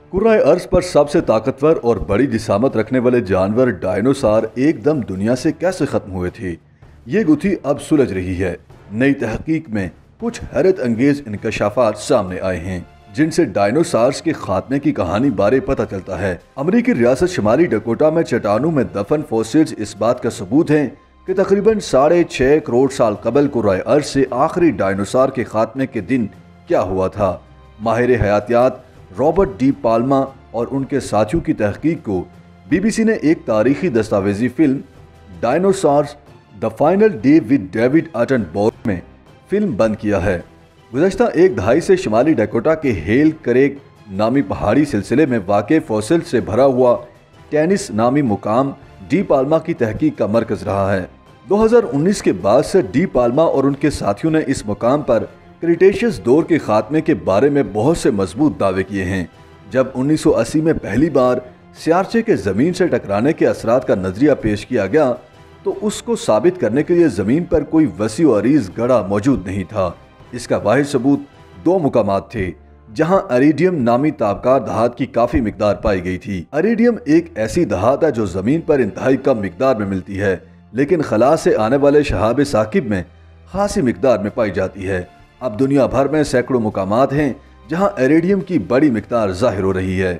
कुर्राए अर्ज पर सबसे ताकतवर और बड़ी जिसामत रखने वाले जानवर डायनासोर एकदम दुनिया से कैसे खत्म हुए थे, ये गुत्थी अब सुलझ रही है। नई तहकीक में कुछ हैरत अंगेज इंकशाफात सामने आए हैं जिनसे डायनासोर्स के खात्मे की कहानी बारे पता चलता है। अमेरिकी रियासत शुमाली डकोटा में चट्टानों में दफन फॉसिल्स इस बात का सबूत हैं कि तकरीबन 6.5 करोड़ साल कबल कुर्राए अर्ज से आखिरी डायनासोर के खात्मे के दिन क्या हुआ था। माहिर हयातियात रॉबर्ट डी पाल्मा और उनके साथियों की तहकीक को BBC ने एक तारीखी दस्तावेजी film dinosaurs the final day with David Attenborough में फिल्म बंद किया है। गुज़श्ता एक दहाई से शुमाली डकोटा के हेल करेक नामी पहाड़ी सिलसिले में वाक़े फॉसिल से भरा हुआ टेनिस नामी मुकाम डी पाल्मा की तहकीक का मरकज रहा है। 2019 के बाद से डी पाल्मा और उनके साथियों ने इस मुकाम पर क्रिटेशियस दौर के खात्मे के बारे में बहुत से मजबूत दावे किए हैं। जब 1980 में पहली बार सियारचे के ज़मीन से टकराने के असरात का नजरिया पेश किया गया तो उसको साबित करने के लिए ज़मीन पर कोई वसी व अरीज गड़ा मौजूद नहीं था। इसका वाहिद सबूत 2 मुकामात थे जहां अरीडियम नामी ताबकार धात की काफ़ी मिकदार पाई गई थी। अरीडियम एक ऐसी धात है जो ज़मीन पर इंतहाई कम मिकदार में मिलती है, लेकिन खला से आने वाले शहाब साकिब में खासी मिकदार में पाई जाती है। अब दुनिया भर में सैकड़ों मुकामात हैं जहां एरेडियम की बड़ी मिकदार जाहिर हो रही है।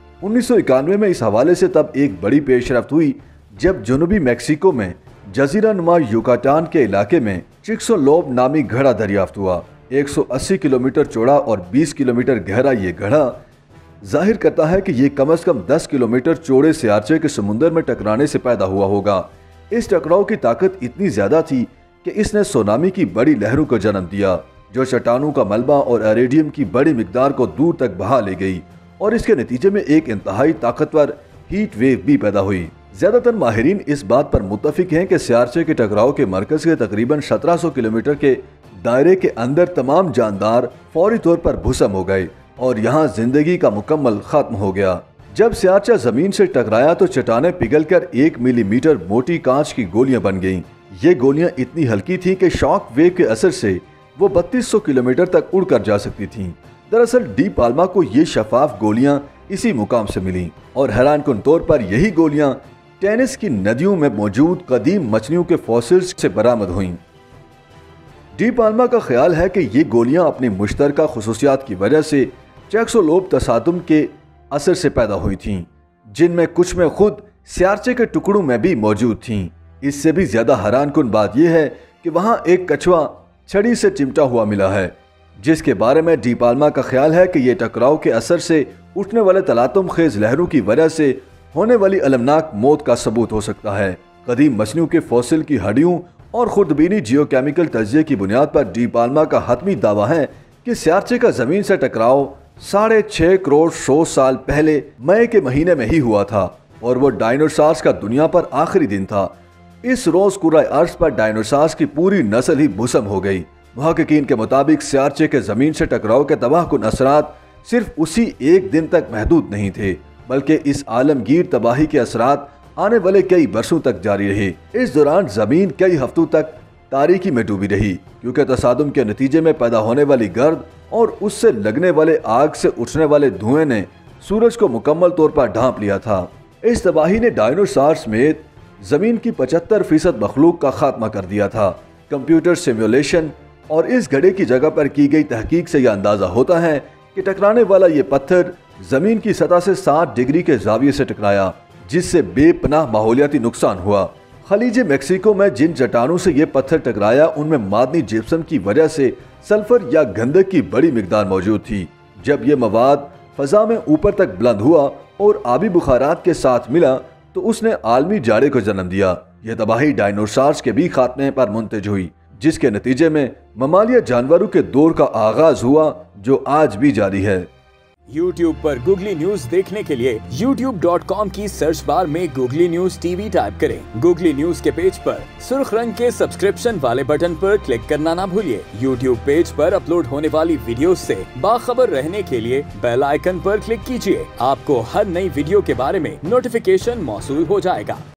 1991 में इस हवाले से तब एक बड़ी पेशरफ्त हुई जब जनूबी मैक्सिको में जजीरा नुमा युकाटान के इलाके में चिक्सोलोब नामी घड़ा दरियाफ्त हुआ। 180 किलोमीटर चौड़ा और 20 किलोमीटर गहरा ये घड़ा जाहिर करता है कि ये कम से कम 10 किलोमीटर चौड़े सियारचे के समुंदर में टकराने से पैदा हुआ होगा। इस टकराव की ताकत इतनी ज्यादा थी कि इसने सुनामी की बड़ी लहरों को जन्म दिया जो चट्टानों का मलबा और एरेडियम की बड़ी मिकदार को दूर तक बहा ले गई और इसके नतीजे में एक इंतहाई ताकतवर हीट वेव भी पैदा हुई। ज्यादातर माहिरीन इस बात पर मुत्तफिक हैं कि सियारचे के टकराव के मरकज के तकरीबन 1700 किलोमीटर के दायरे के अंदर तमाम जानदार फौरी तौर पर भुसम हो गए और यहाँ जिंदगी का मुकम्मल खत्म हो गया। जब सियारचा जमीन से टकराया तो चट्टानें पिघलकर 1 मिलीमीटर मोटी कांच की गोलियां बन गईं। ये गोलियां इतनी हल्की थीं कि शॉक वेव के असर से वो 3200 किलोमीटर तक उड़कर जा सकती थीं। दरअसल डी पाल्मा को ये शफाफ गोलियां इसी मुकाम से मिलीं और हैरानकुन तौर पर यही गोलियां टेनिस की नदियों में मौजूद कदीम मछलियों के फॉसिल्स से बरामद हुईं। डी पाल्मा का ख्याल है कि ये गोलियां अपनी मुश्तरका खुसूसियात की वजह से चेक्सोलोब तसादुम के असर से पैदा हुई थीं, जिनमें कुछ में खुद सियारचे के टुकड़ों में भी मौजूद थीं। इससे भी ज्यादा हैरानकुन बात यह है कि वहां एक कछुआ छड़ी से चिमटा हुआ मिला है, जिसके बारे में डी पाल्मा का ख्याल है कि यह टकराव के असर से उठने वाले तलातुम खेज लहरों की वजह से होने वाली अलमनाक मौत का सबूत हो सकता है। कदीम मछलियों के फॉसिल की हड्डियों और खुर्दबीनी जियोकेमिकल तजिए की बुनियाद पर डी पाल्मा का हतमी दावा है कि सियारचे का जमीन से टकराव 6.5 करोड़ 100 साल पहले मई के महीने में ही हुआ था और वो डायनासोर्स का दुनिया पर आखिरी दिन था। इस रोज कुर्राए अर्ज पर डायनासोर्स की पूरी नस्ल ही भुसम हो गई। मुहक्किकीन के मुताबिक सियारचे के जमीन से टकराव के तबाहकुन असरात सिर्फ उसी एक दिन तक महदूद नहीं थे, बल्कि इस आलमगीर तबाही के असरात आने वाले कई बरसों तक जारी रहे। इस दौरान जमीन कई हफ्तों तक तारीकी में डूबी रही क्योंकि तसादुम के नतीजे में पैदा होने वाली गर्द और उससे लगने वाले आग से उठने वाले धुएं ने सूरज को मुकम्मल तौर पर ढांप लिया था। इस तबाही ने डायनासोर समेत जमीन की 75% मखलूक का खात्मा कर दिया था। कंप्यूटर सिमुलेशन और इस घड़े की जगह पर की गई तहकीक से यह अंदाजा होता है कि टकराने वाला ये पत्थर जमीन की सतह से 60 डिग्री के जाविये से टकराया, जिससे बेपनाह माहौलियाती नुकसान हुआ। खलीज मैक्सिको में जिन चट्टानों से ये पत्थर टकराया उनमें मादनी जिप्सम की वजह से सल्फर या गंधक की बड़ी मिकदार मौजूद थी। जब यह मवाद फजा में ऊपर तक बुलंद हुआ और आबी बुखारात के साथ मिला तो उसने आलमी जाड़े को जन्म दिया। यह तबाही डायनासोर्स के भी खात्मे पर मुंतज हुई, जिसके नतीजे में ममालिया जानवरों के दौर का आगाज हुआ जो आज भी जारी है। YouTube पर गूगली न्यूज देखने के लिए youtube.com की सर्च बार में गूगली न्यूज टीवी टाइप करें। गूगली न्यूज के पेज पर सुर्ख रंग के सब्सक्रिप्शन वाले बटन पर क्लिक करना ना भूलिए। YouTube पेज पर अपलोड होने वाली वीडियोस से बाखबर रहने के लिए बेल आइकन पर क्लिक कीजिए। आपको हर नई वीडियो के बारे में नोटिफिकेशन मौसूल हो जाएगा।